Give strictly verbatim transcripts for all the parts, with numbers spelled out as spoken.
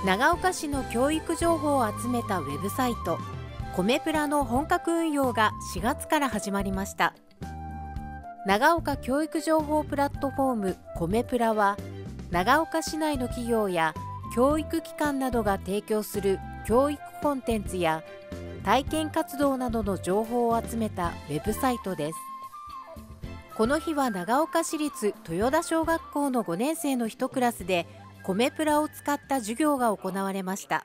長岡市の教育情報を集めたウェブサイトコメプラの本格運用がしがつから始まりました。長岡教育情報プラットフォームコメプラは、長岡市内の企業や教育機関などが提供する教育コンテンツや体験活動などの情報を集めたウェブサイトです。この日は長岡市立豊田小学校のごねん生の一クラスでコメプラを使った授業が行われました。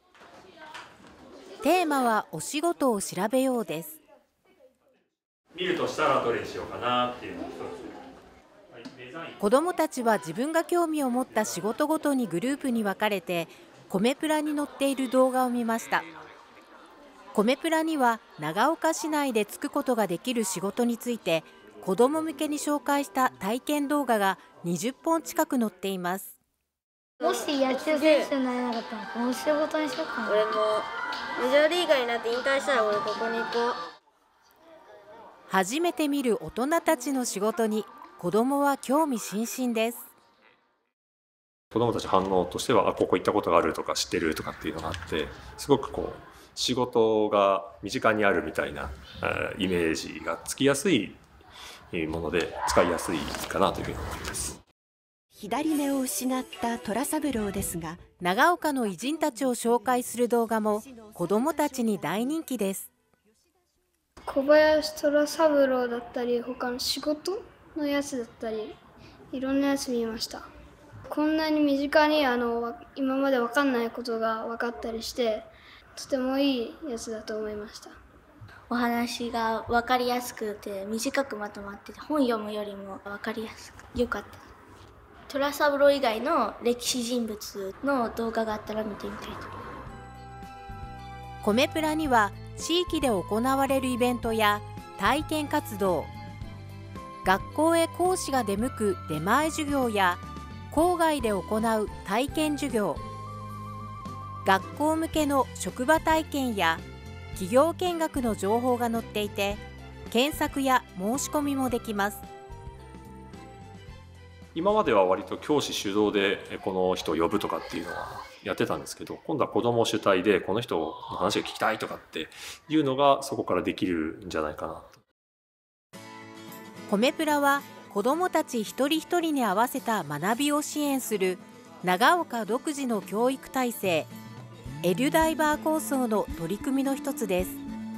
テーマはお仕事を調べようです。 見るとしたらどれにしようかなっていうのを一つ。 子どもたちは自分が興味を持った仕事ごとにグループに分かれてコメプラに載っている動画を見ました。コメプラには長岡市内でつくことができる仕事について子ども向けに紹介した体験動画がにじゅっぽん近く載っています。 もし野球選手になれなかったらこの仕事にしようかな。 俺もメジャーリーガーになって引退したら俺ここに行こう。 初めて見る大人たちの仕事に子どもは興味津々です。 子どもたち反応としては、あ、ここ行ったことがあるとか知ってるとかっていうのがあって、すごくこう仕事が身近にあるみたいなイメージがつきやすいもので使いやすいかなというふうに思います。 左目を失った虎三郎ですが、 長岡の偉人たちを紹介する動画も子どもたちに大人気です。 小林虎三郎だったり他の仕事のやつだったりいろんなやつ見ました。こんなに身近にあの今まで分かんないことが分かったりしてとてもいいやつだと思いました。 お話が分かりやすくて短くまとまってて本読むよりも分かりやすくよかった。虎三郎以外の歴史人物の動画があったら見てみたいと。 コメプラには地域で行われるイベントや体験活動、学校へ講師が出向く出前授業や校外で行う体験授業、学校向けの職場体験や企業見学の情報が載っていて、検索や申し込みもできます。 今までは割と教師主導でこの人を呼ぶとかっていうのはやってたんですけど、今度は子ども主体でこの人の話が聞きたいとかっていうのがそこからできるんじゃないかなと。 コメプラは子どもたち一人一人に合わせた学びを支援する長岡独自の教育体制エデュダイバー構想の取り組みの一つです。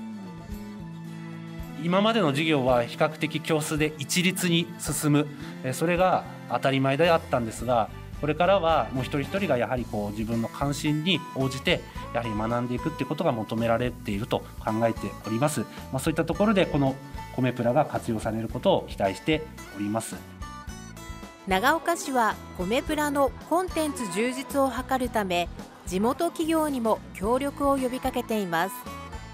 今までの授業は比較的教室で一律に進む、それが当たり前であったんですが、これからはもう一人一人がやはりこう自分の関心に応じてやはり学んでいくっていうことが求められていると考えております。まあ、そういったところでこのコメプラが活用されることを期待しております。 長岡市はコメプラのコンテンツ充実を図るため、地元企業にも協力を呼びかけています。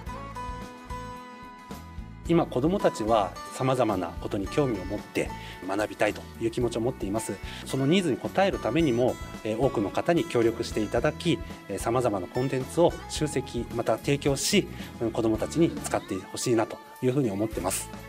今子どもたちはさまざまなことに興味を持って学びたいという気持ちを持っています。そのニーズに応えるためにも多くの方に協力していただき、さまざまなコンテンツを集積また提供し、子どもたちに使ってほしいなというふうに思っています。